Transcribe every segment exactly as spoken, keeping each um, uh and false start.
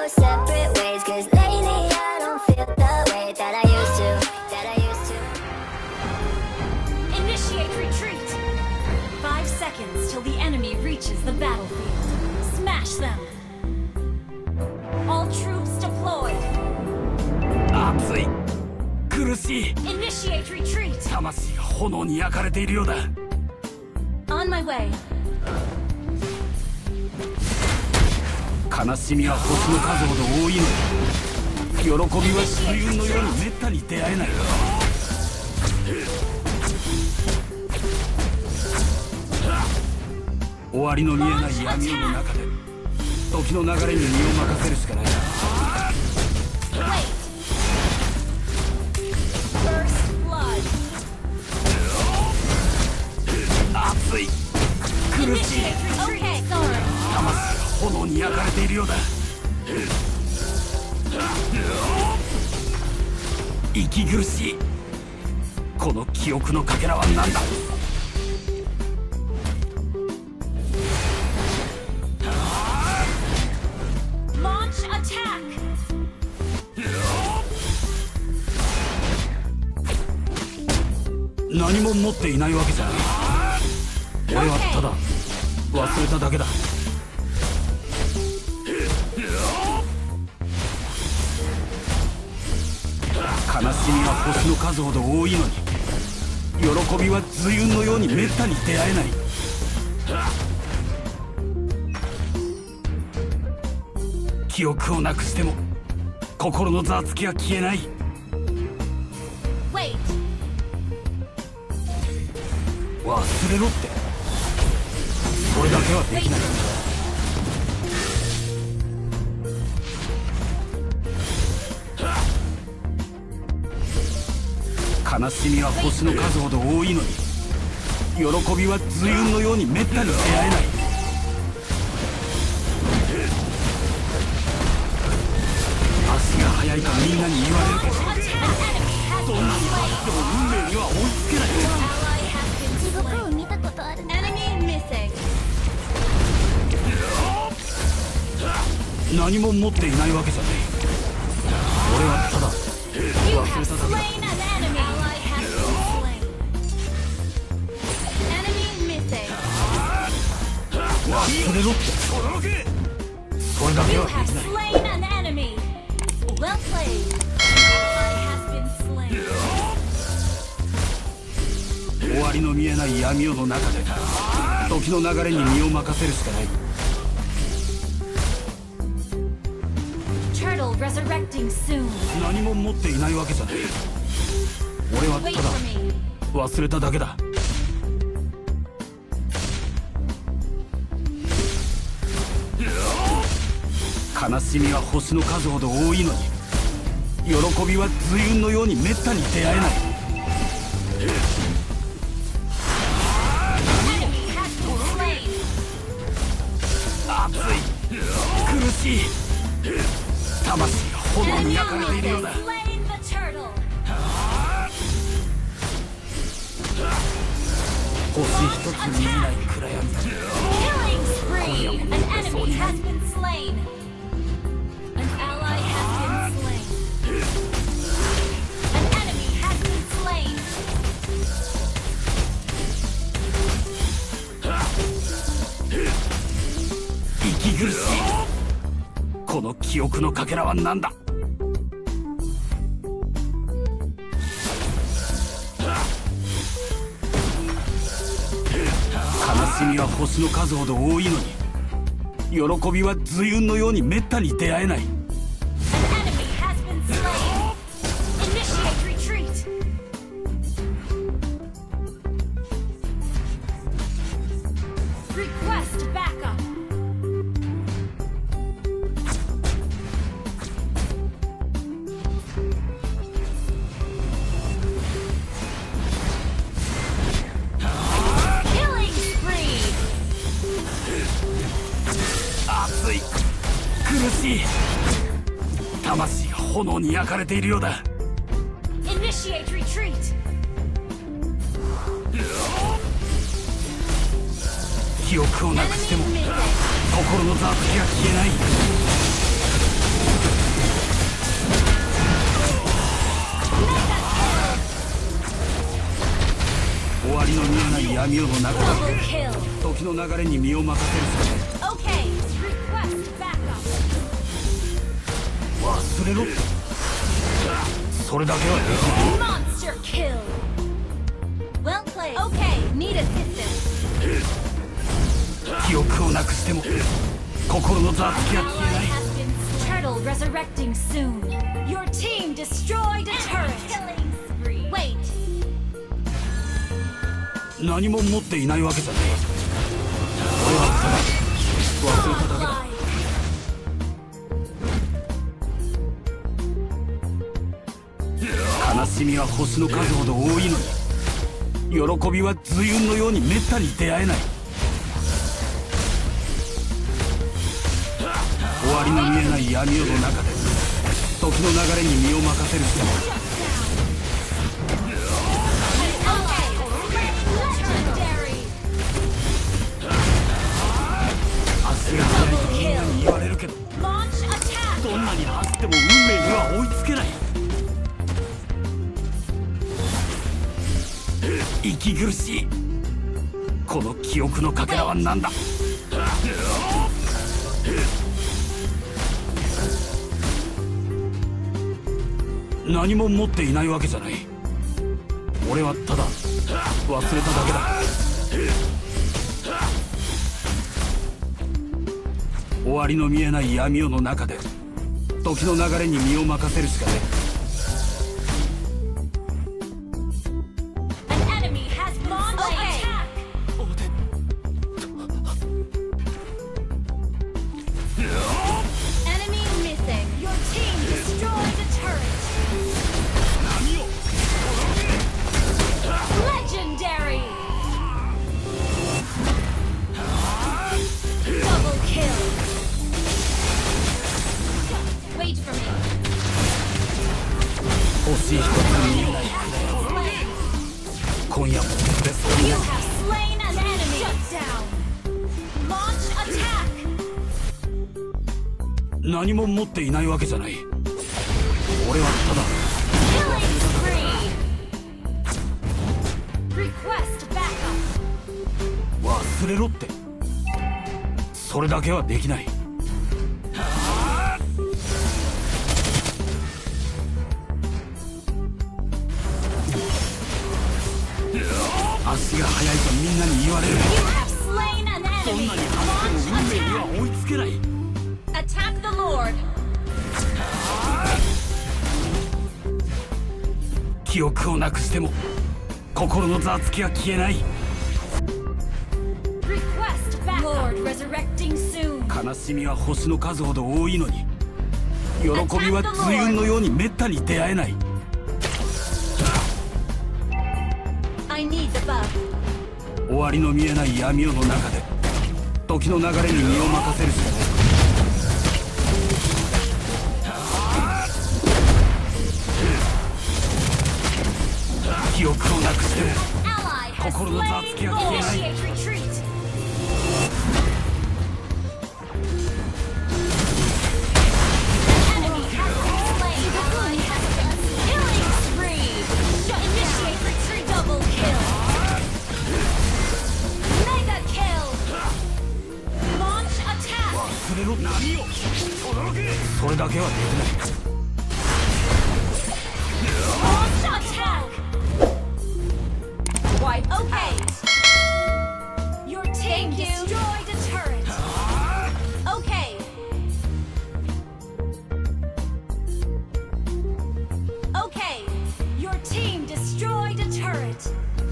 go separate ways, cause lately I don't feel the way that I used to, that I used to. Initiate retreat. Five seconds till the enemy reaches the battlefield. Smash them. All troops deployed. 熱い、苦しい。 Initiate retreat. 魂が炎に焼かれているようだ。 On my way. 悲しみは星の数ほど多いのに、喜びは水運のようにめったに出会えない。終わりの見えない闇夜の中で時の流れに身を任せるしかない。 熱い、苦しい。魂が炎に焼かれているようだ。息苦しい。この記憶のかけらは何だ。 何も持っていないわけじゃない。俺はただ忘れただけだ。悲しみは星の数ほど多いのに、喜びは随雲のようにめったに出会えない。記憶をなくしても心のざわつきは消えない。 忘れろって、それだけはできない。悲しみは星の数ほど多いのに、喜びは随雲のようにめったに出会えない。足が速いとみんなに言われるけど、どんなに速くても運命には追いつけない。 何も持っていないわけじゃない。俺はただ忘れただけだ。忘れろって、それだけはできない。終わりの見えない闇夜の中で時の流れに身を任せるしかない。 何も持っていないわけじゃない。俺はただ忘れただけだ。悲しみは星の数ほど多いのに、喜びは随雲のようにめったに出会えない。熱い、苦しい。魂が炎に焼かれているようだ。星一つ見えない暗闇。今夜も残れそうにない。息苦しい。この記憶のかけらは何だ。悲しみは星の数ほど多いのに、喜びは随雲のようにめったに出会えない。苦しい。魂が炎に焼かれているようだ。記憶をなくしても心のざわつきが消えない。 闇夜の中で Double kill. 時の流れに身を任せるし Okay. Request backup. か忘れろってそれだけはできない Monster kill. Well played. Okay. Need assistance. 記憶をなくしても心のざわつきは消え Ally ない has been slain. Turtle resurrecting soon. Your team destroyed a turret. Killing spree. Wait. 何も持っていないわけじゃない俺はただ忘れただけだ Godlike. 悲しみは星の数ほど多いのに喜びは随雲のようにめったに出会えない終わりの見えない闇夜の中で時の流れに身を任せるしかない Legendary. 足が速いとみんなに言われるけど Launch attack. どんなに走っても運命には追いつけない息苦しいこの記憶のかけらは何だ何も持っていないわけじゃない俺はただ忘れただけだ終わりの見えない闇夜の中で時の流れに身を任せるしかね An enemy has been slain. Enemy missing. Your team destroyed a turret. Legendary. Double kill. Wait for me. 欲しい一つ見えない Slain. 今夜もベスト You have slain an enemy. Shut down. Launch attack. 何も持っていないわけじゃない俺はただ Killing spree. Request backup. 忘れろってそれだけはできない足が速いとみんなに言われる You have slain an どん enemy. なに走っても運命に Launch は追いつけない attack. Attack the Lord. 記憶をなくしても心のざわつきは消えない Request backup. Lord resurrecting soon. 悲しみは星の数ほど多いのに喜びは随雲のようにめったに出会えない I need the buff. 終わりの見えない闇夜の中で時の流れに身を任せるしかない 記憶をなくしても Ally has 心のざわつき slain. は消えない Initiate retreat. Enemy has been slain. Ally has been killing spree. Initiate retreat. Double kill. Mega kill. Launch attack. 忘れろ波をそれだけはできない Launch attack. Wipe. Okay. Your team destroyed a turret. Okay. Okay. Your team destroyed a turret.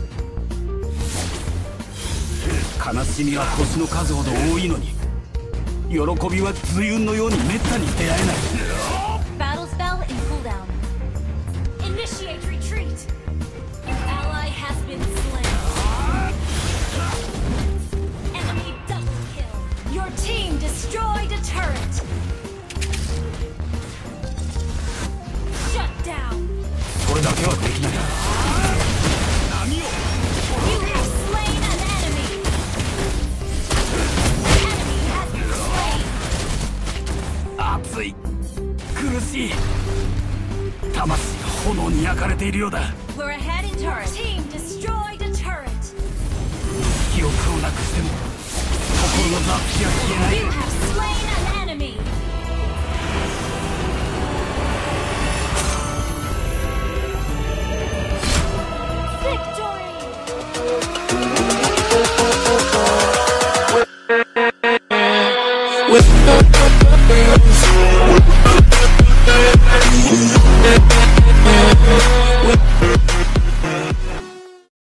悲しみは星の数ほど多いのに喜びは随雲のようにめったに出会えない Battle spell in cooldown. Initiate retreat. Your ally has been slain. Enemy double kill. Your team destroyed a turret. Shut down. それだけはできない You have slain an enemy. Enemy has been slain. 熱い苦しい魂が炎に焼かれているようだ We're ahead in turret. Your team destroyed a turret. しても心のざわつきは消えない。 You have slain an